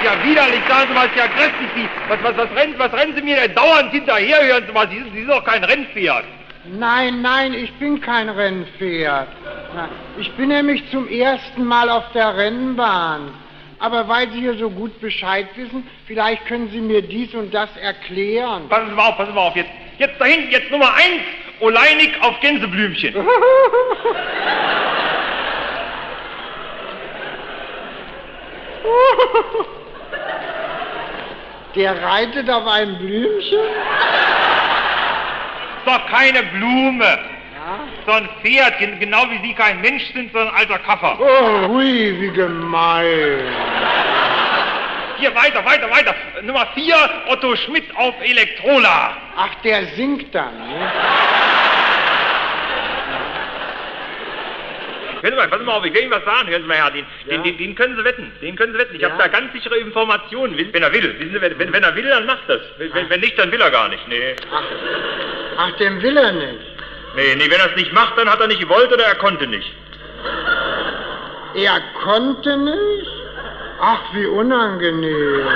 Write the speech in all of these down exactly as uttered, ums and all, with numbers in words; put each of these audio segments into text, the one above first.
ja widerlich, sagen Sie mal, ist ja grässlich. Sie, was, was, was, rennen, was rennen Sie mir denn dauernd hinterher, hören Sie mal, Sie sind, Sie sind doch kein Rennpferd. Nein, nein, ich bin kein Rennpferd. Na, ich bin nämlich zum ersten Mal auf der Rennbahn. Aber weil Sie hier so gut Bescheid wissen, vielleicht können Sie mir dies und das erklären. Passen Sie mal auf, passen Sie mal auf, jetzt, jetzt da hinten, jetzt Nummer eins, Oleinik auf Gänseblümchen. Der reitet auf einem Blümchen? Ist doch keine Blume. Ja? So ein Pferd, genau wie Sie kein Mensch sind, sondern ein alter Kaffer. Oh, hui, wie gemein. Hier, weiter, weiter, weiter. Nummer vier, Otto Schmidt auf Elektrola. Ach, der singt dann, ne? Hören Sie mal, passen Sie mal auf, ich will Ihnen was sagen, hören Sie mal her, den, ja? den, den, den können Sie wetten, den können Sie wetten. Ich ja? habe da ganz sichere Informationen, wenn er will. Wissen Sie, wenn, wenn, wenn er will, dann macht das. Wenn, wenn nicht, dann will er gar nicht, nee. Ach, ach, den will er nicht. Nee, nee, wenn er es nicht macht, dann hat er nicht gewollt oder er konnte nicht. Er konnte nicht? Ach, wie unangenehm.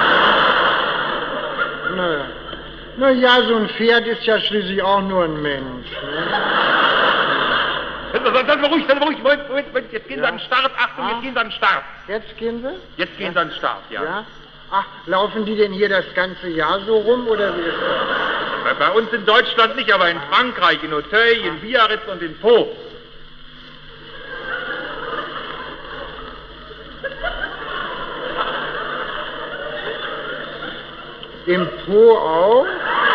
Naja, na ja, so ein Pferd ist ja schließlich auch nur ein Mensch, ne? Seien Sie mal ruhig, seien Sie mal ruhig. Moment, Moment, Moment. Jetzt gehen ja? Sie an den Start. Achtung, ah? jetzt gehen Sie an den Start. Jetzt gehen Sie? Jetzt gehen ja? Sie an den Start, ja. ja. Ach, laufen die denn hier das ganze Jahr so rum, oder wie ist das? Bei, bei uns in Deutschland nicht, aber in Frankreich, in Auteuil, in Biarritz und in Pau. Im Po auch?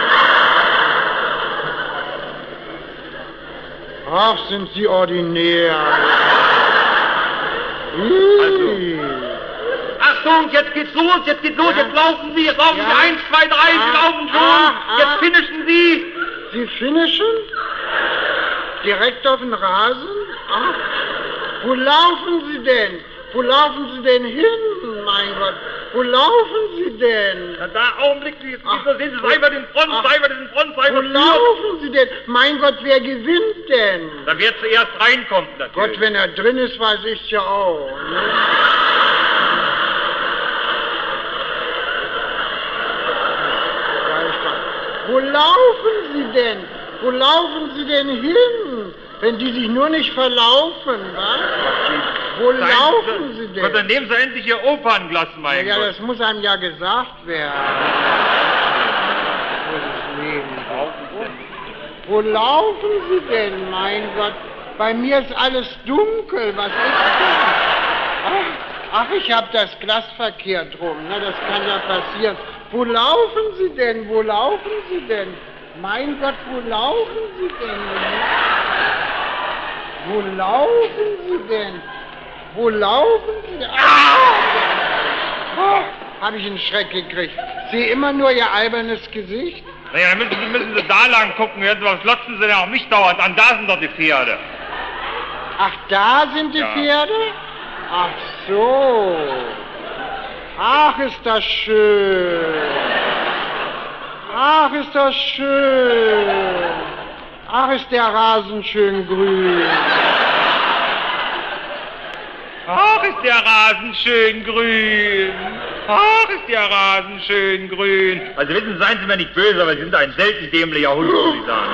Ach, sind Sie ordinär. Also. Achtung, jetzt geht's los, jetzt geht's los, ja? Jetzt laufen Sie, jetzt laufen ja? Sie, eins, zwei, drei, ah, Sie laufen schon, ah, ah. Jetzt finishen Sie. Sie finishen? Direkt auf den Rasen? Ach, wo laufen Sie denn? Wo laufen Sie denn hin, mein Gott? Wo laufen Sie denn? Na da, Augenblick, jetzt ach, sehen Sie, Seibert in Front, ach, Seibert in Front, Seibert Wo laufen Sie denn? Mein Gott, wer gewinnt denn? Da wer zuerst reinkommt, natürlich. Gott, wenn er drin ist, weiß ich's ja auch, ne? Wo laufen Sie denn? Wo laufen Sie denn hin? Wenn die sich nur nicht verlaufen, was? Wo Nein, laufen Sie denn? Dann nehmen Sie endlich Ihr Opernglas, mein ja, Gott. Ja, das muss einem ja gesagt werden. Wo, wo laufen Sie denn, mein Gott? Bei mir ist alles dunkel, was ist denn? Ach, ach ich habe das Glas verkehrt rum, na, das kann ja passieren. Wo laufen Sie denn? Wo laufen Sie denn? Mein Gott, wo laufen Sie denn? Wo laufen Sie denn? Wo laufen Sie denn? Ah! Oh, habe ich einen Schreck gekriegt. Sehe immer nur Ihr albernes Gesicht. Naja, dann müssen, müssen Sie da lang gucken. Hören Sie, was glotzen Sie denn auf mich dauernd an? Da sind doch die Pferde. Ach, da sind die ja. Pferde? Ach so. Ach, ist das schön. Ach, ist das schön. Ach, ist der Rasen schön grün. Ach, ist der Rasen schön grün. Ach, ist der Rasen schön grün. Also wissen Sie, seien Sie mir nicht böse, aber Sie sind ein selten dämlicher Hund, muss ich sagen.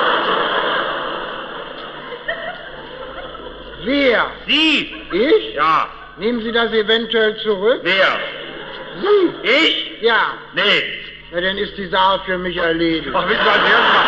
Wer? Sie. Ich? Ja. Nehmen Sie das eventuell zurück? Wer? Sie. Ich? Ja. Nee. Na, dann ist die Sache für mich erledigt. Ach, wissen Sie, was, hören Sie mal.